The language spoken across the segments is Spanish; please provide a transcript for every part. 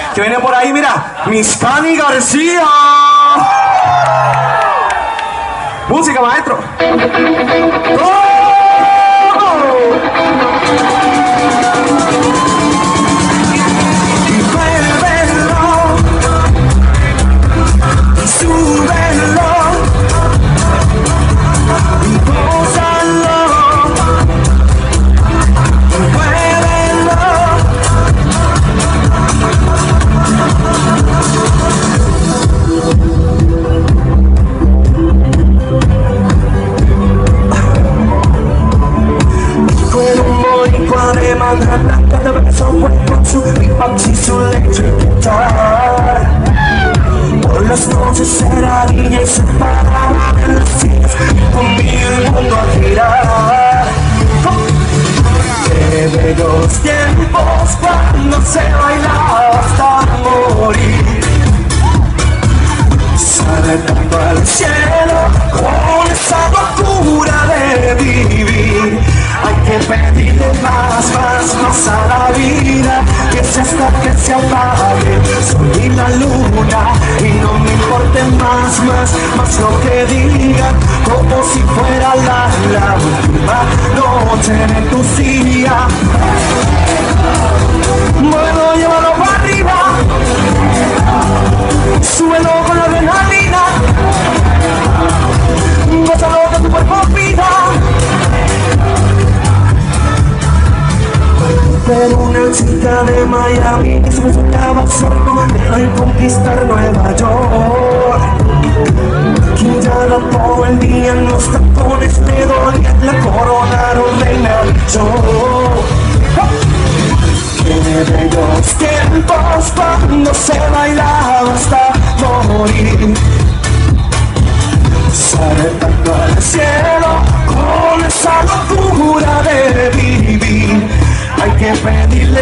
que viene por ahí, mira, Miss Cani García. Música, maestro. Por las noches era niña y se paraba en los cines y conmigo el mundo a girar. Qué bellos tiempos cuando se bailaba hasta morir, saltando al cielo con esa locura de vivir. Hay que pedirle más a la vida, que sea hasta que se apague el sol y la luna, y no me importe más lo que digan, como si fuera la última noche de tus días. Bueno, llévalo para arriba, súbelo con la adrenalina, gózalo que tu cuerpo pida. Pero una chica de Miami que se soñaba solo al conquistar Nueva York, que ya era todo el día en los tacones de dolía, la coronaron reina del show. Qué bellos tiempos cuando se bailaba hasta morir, saltando al cielo con esa locura de vivir. Hay que pedirle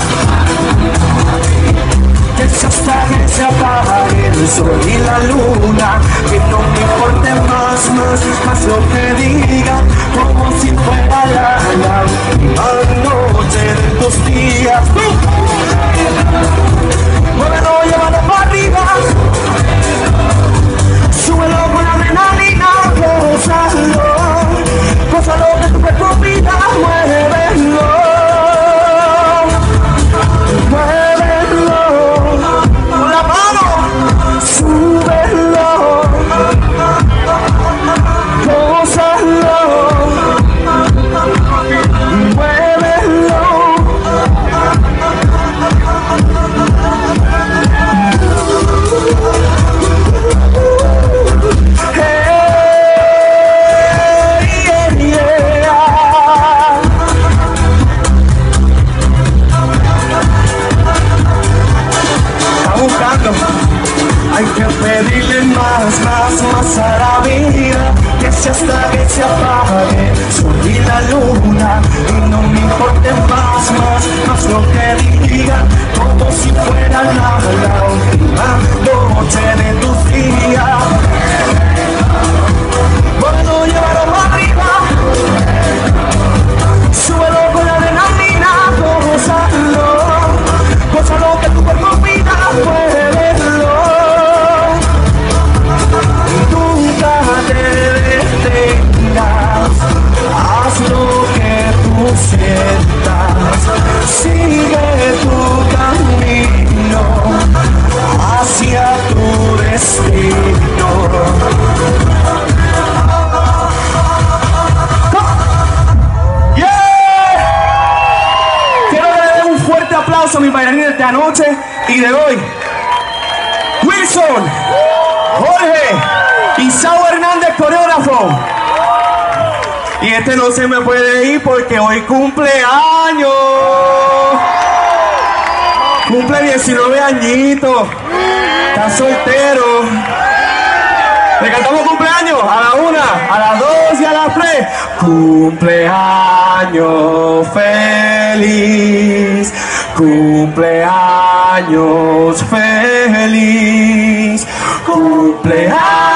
que se hasta que se apague el sol y la luna, que no me importe más lo que digan, como si fuera la última noche de tus días. Muévelo, llévalo para arriba, súbelo con adrenalina, gózalo que tu cuerpo pida, muévelo. Hay que pedirle más a la vida, que sea hasta que se apague el sol y la luna, y no me importe más lo que digan, como si fuera la última noche de tus días. Bueno, llévalo para arriba, súbelo con la adrenalina, gózalo que tu cuerpo pida, muévelo. Nunca te detengas, haz lo que tú sientas, sigue tu camino hacia tu destino. A mis bailarines de anoche y de hoy: Wilson, Jorge y Sao Hernández, coreógrafo. Y este no se me puede ir porque hoy cumple años. Cumple 19 añitos. Está soltero. Le cantamos cumpleaños a la 1, a las 2 y a las 3. Cumpleaños feliz. Cumpleaños feliz, cumpleaños